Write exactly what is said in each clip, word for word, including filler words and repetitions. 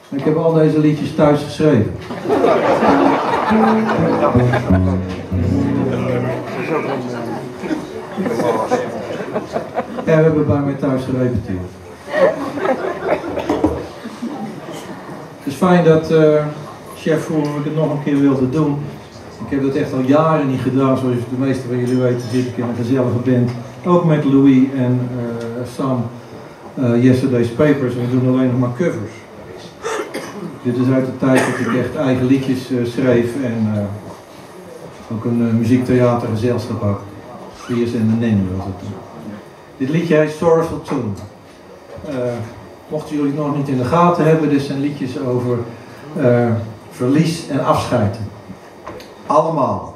Ik heb al deze liedjes thuis geschreven. Ja, we hebben bij mij thuis gerepeteerd. Het is fijn dat uh, chef vroeg of ik het nog een keer wilde doen. Ik heb dat echt al jaren niet gedaan, zoals de meeste van jullie weten zit ik in een gezellige band. Ook met Louis en uh, Sam, uh, Yesterday's Papers, en we doen alleen nog maar covers. Dit is uit de tijd dat ik echt eigen liedjes uh, schreef en uh, ook een uh, muziektheatergezelschap had. Piers en de Nanny was het. Dit liedje heet Sorrowful Tune. Uh, mochten jullie het nog niet in de gaten hebben, dit zijn liedjes over uh, verlies en afscheid. Allemaal.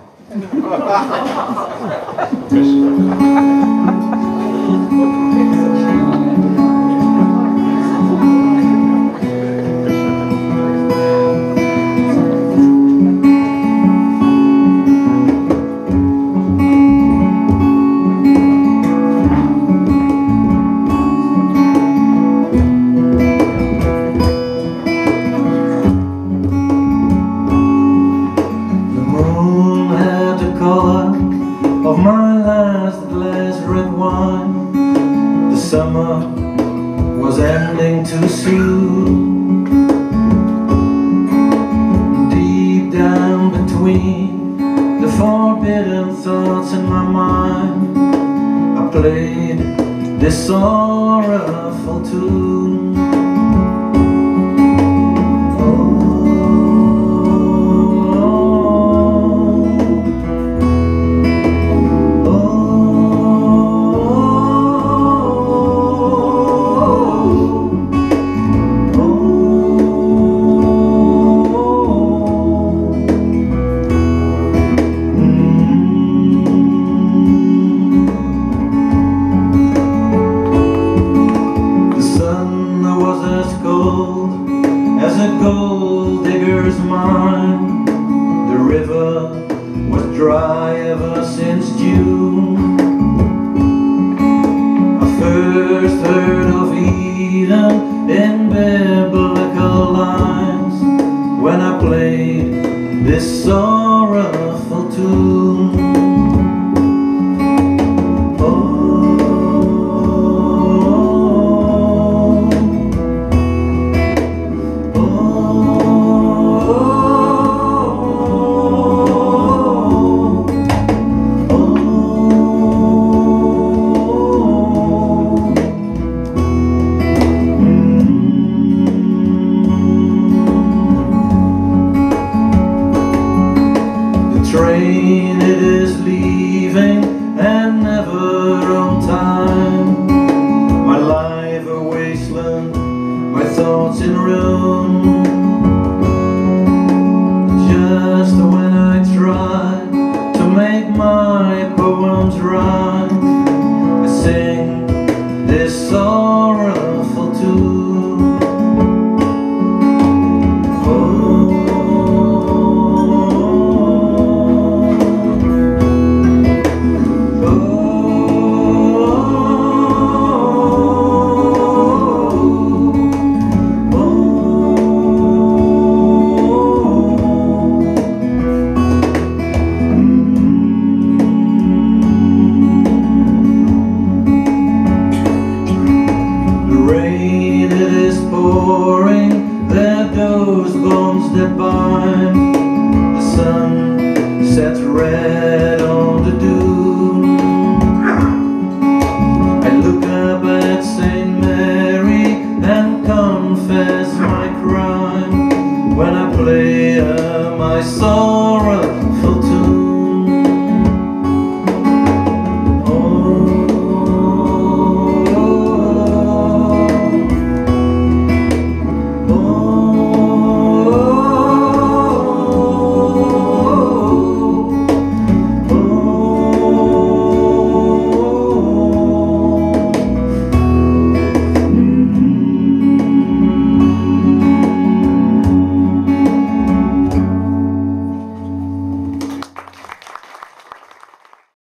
Of my last glass red wine, the summer was ending too soon. Deep down between the forbidden thoughts in my mind, I played this sorrowful tune. As a gold digger's mine, the river was dry ever since June. I first heard of Eden in biblical lines when I played this sorrowful tune. Train it is leaving and never on time. My life a wasteland, my thoughts in ruin. Just when I try to make my poems rhyme, I sing this sorrowful tune. There those bones that bind, the sun sets red